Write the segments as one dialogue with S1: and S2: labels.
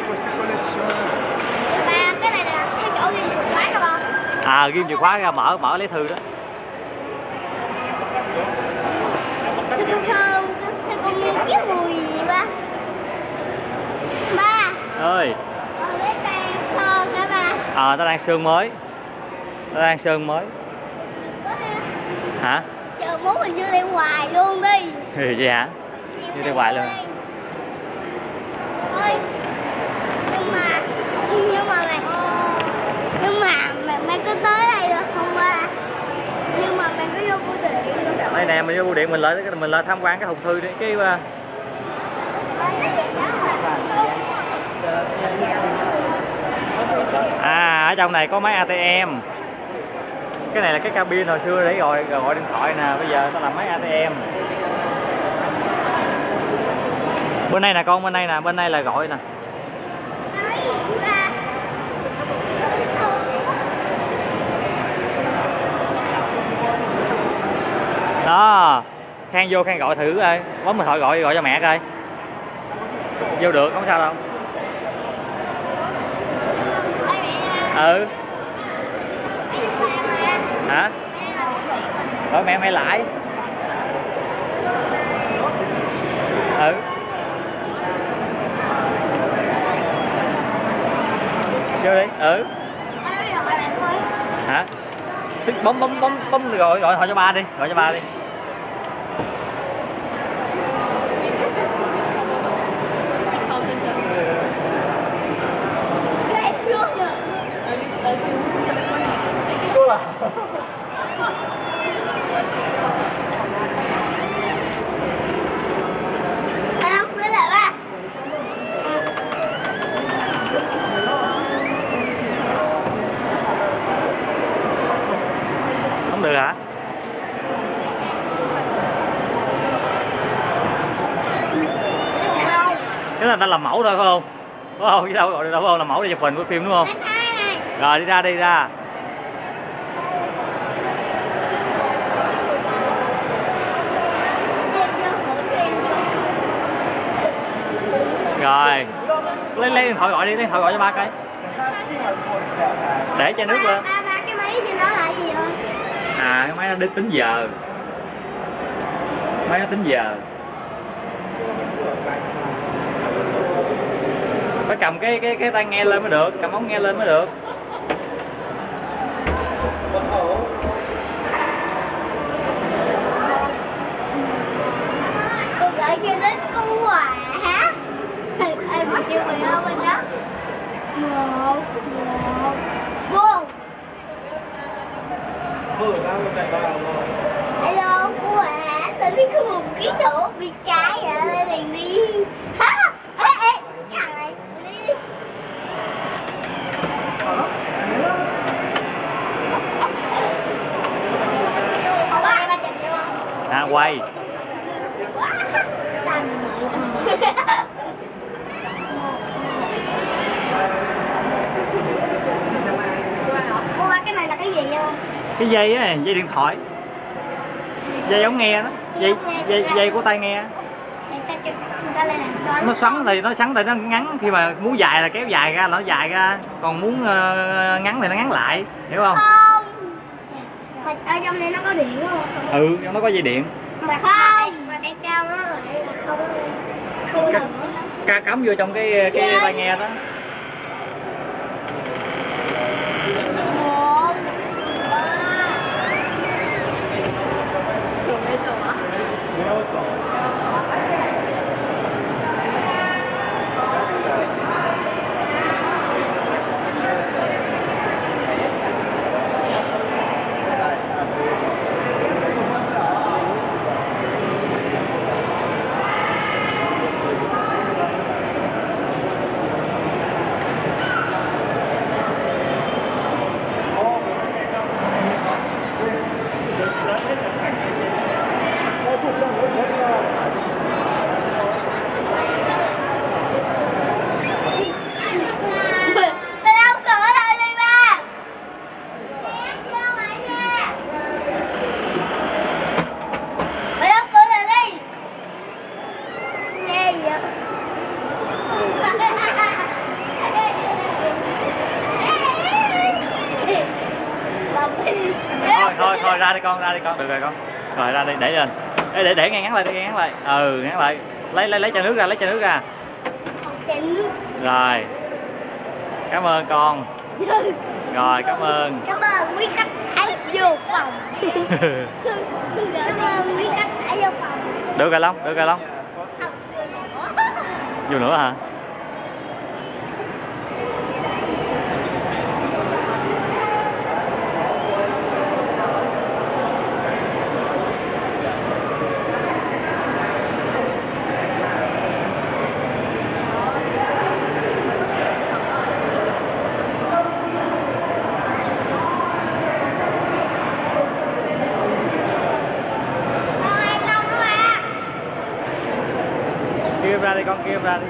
S1: queste collezioni.
S2: Ba cái này là cái chỗ ghi chìa khóa rồi không?
S3: À, ghim chìa khóa ra mở lấy thư đó.
S2: Thưa con nghe cái mùi gì ba? Ba.
S3: Ơi.
S2: Lấy tay thơ hả ba?
S3: Tao đang sơn mới. Hả?
S2: Chờ muốn mình vô đây hoài luôn đi.
S3: Vậy hả? Vô đây hoài luôn.
S2: Ôi. Nhưng mà mày cứ tới đây được không ba? Nhưng mà mày cứ vô bưu điện được.
S3: Đây nè, mình vô bưu điện mình lại tham quan cái hộp thư đi cái ở trong này có máy ATM. Cái này là cái cabin hồi xưa để gọi điện thoại nè, bây giờ tao làm máy ATM. Bên đây nè con, bên đây là gọi nè. Đó, Khang vô Khang gọi thử coi, bấm điện thoại gọi cho mẹ coi. Vô được, không sao đâu. Ừ. Hả? Rồi mẹ lại. Ừ. Vô đi. Ừ. Hả? Bấm gọi thoại cho ba đi, gọi cho ba đi. Không được hả? Cái là ta làm mẫu thôi phải không? Phải không? Chứ đâu gọi được đâu, phải không? Làm mẫu để chụp hình của phim đúng không? Rồi đi ra. Rồi. Lấy điện thoại gọi đi, lấy điện thoại gọi cho ba coi. Để chai nước lên.
S2: Ba cái máy trên đó là gì vậy?
S3: Cái máy nó tính giờ. Máy nó tính giờ. Phải cầm cái tai nghe lên mới được, cầm ống nghe lên mới được.
S2: Cô gửi cho đến cô à hả? Em mình chưa bị ở bên đó. Một vô. Hello cô à, tôi biết có một ký thủ bị trái rồi liền đi. Hả? Ê, thằng này đi. Ba chụp cho không?
S3: Quay.
S2: Ủa cái này là cái gì vậy?
S3: Cái dây á, dây điện thoại. Dây ống nghe đó, dây của tai nghe. Nó xoắn thì nó ngắn, khi mà muốn dài là kéo dài ra, nó dài ra, còn muốn ngắn thì nó ngắn lại, hiểu không?
S2: Không. Mà ở trong này nó có điện không?
S3: Ừ, trong nó có dây điện.
S2: Mà không. Mà tại sao nó lại là không
S3: Cắm vô trong cái tai nghe đó. rồi ra đi con, được rồi con. Rồi ra đi, để lên. Để ngăn ngắn lại, ngăn lại. Ừ, ngắn lại. Lấy chai nước ra,
S2: Chai nước.
S3: Rồi. Cảm ơn con. Rồi, cảm ơn.
S2: Cảm ơn quý khách đã vô phòng. Cảm ơn quý khách đã vô phòng.
S3: Được rồi Long.
S2: Không,
S3: Vô nữa hả? Kêu ra đi con, kêu ra đi.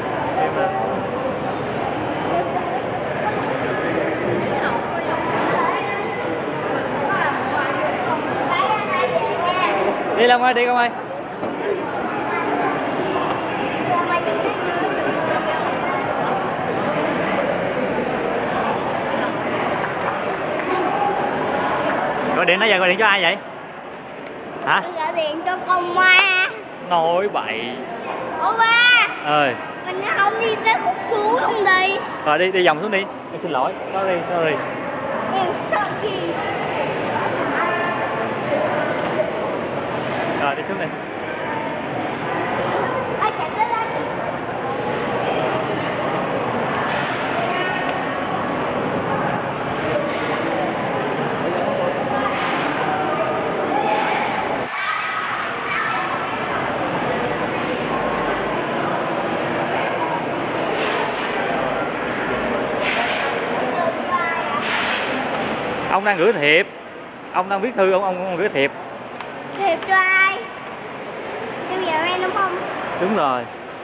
S3: Đi Long ơi, đi con ơi. Gọi điện nãy giờ, gọi điện cho ai vậy? Hả?
S2: tôi gọi điện cho con ma.
S3: Nói bậy.
S2: Ủa ba
S3: Ơi.
S2: mình không đi tới khúc cuối không đi.
S3: Rồi đi vòng xuống đi. Em xin lỗi. Sorry.
S2: Em sợ gì?
S3: Rồi đi xuống đi.
S2: Ai chạy tới đây?
S3: Ông đang gửi thiệp. Ông đang viết thư, ông gửi thiệp.
S2: Thiệp cho ai? Em giờ em đúng không?
S3: Đúng rồi.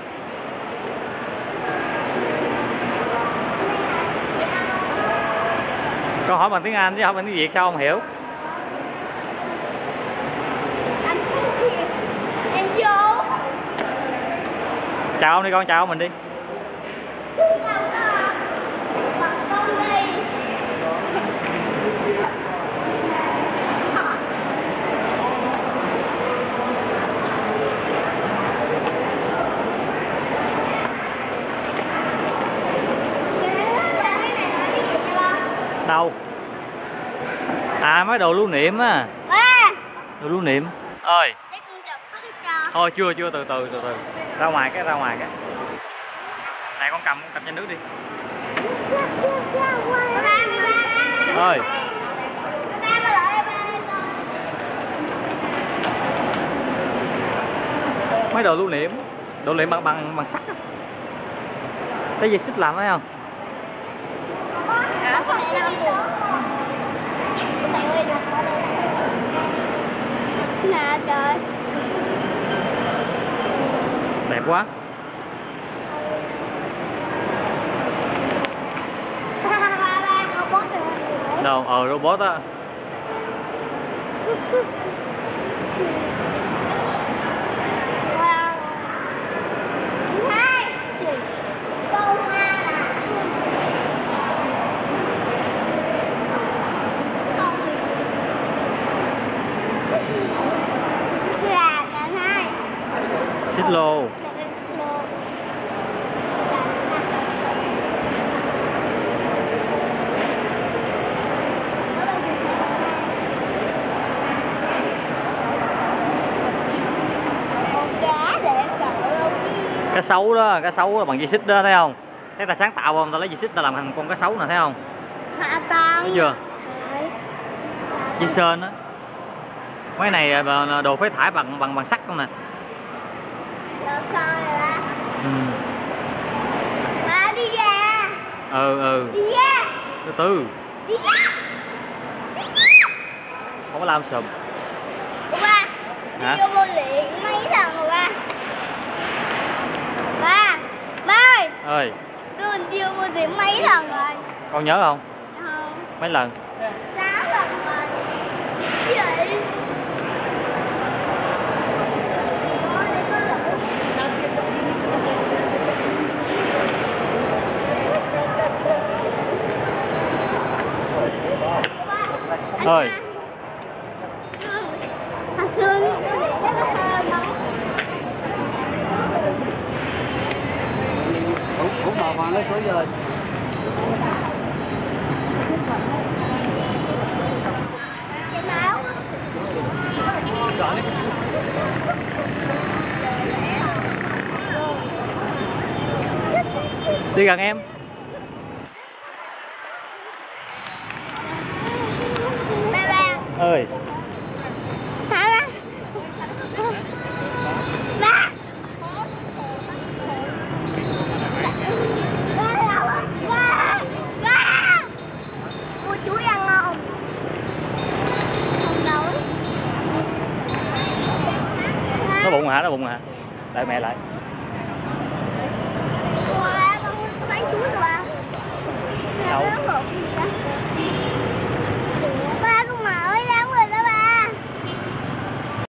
S3: Con hỏi bằng tiếng Anh chứ không bằng tiếng Việt sao không hiểu?
S2: Anh thiệp. Em vô.
S3: Chào ông đi con, chào ông mình đi.
S2: Bằng con đi.
S3: Đâu? À mấy đồ lưu niệm á.
S2: À,
S3: Đồ lưu niệm. Ơi.
S2: để con chụp cho.
S3: Thôi chưa, từ từ. Ra ngoài cái. Này con cầm chai nước đi. Ơi. Mấy đồ lưu niệm bằng sắt á. Cái gì xích làm thấy không?
S2: Nè trời.
S3: Đẹp quá. Đâu, robot á. Xích lô. Cá sấu đó, bằng dây xích đó thấy không? Thấy ta sáng tạo không? Ta lấy dây xích ta làm thành con cá sấu nè thấy không? Thấy chưa? Dây sên á. Mấy này đồ phế thải bằng sắt không nè.
S2: Đi ra. Đi ra.
S3: Từ từ.
S2: Đi ra.
S3: Không có làm sùm.
S2: Ủa ba.
S3: Hả?
S2: Đi vô luyện mấy lần rồi ba. Ba ơi.
S3: Ơi.
S2: Tôi đi vô luyện mấy lần rồi.
S3: Con nhớ không?
S2: Không.
S3: Mấy lần?
S2: 6 lần rồi. Gì vậy?
S3: Ơi.
S1: Hoàng lấy số giờ.
S3: Đi gần em.
S2: Ba.
S3: Ơi.
S2: Ba. Ba. Cô chuối ăn không? Không nấu.
S3: Nó bụng hả? Nó bụng hả? Đợi mẹ lại.
S2: Ba, con lấy chuối rồi ba.
S3: Đâu?
S2: Ba,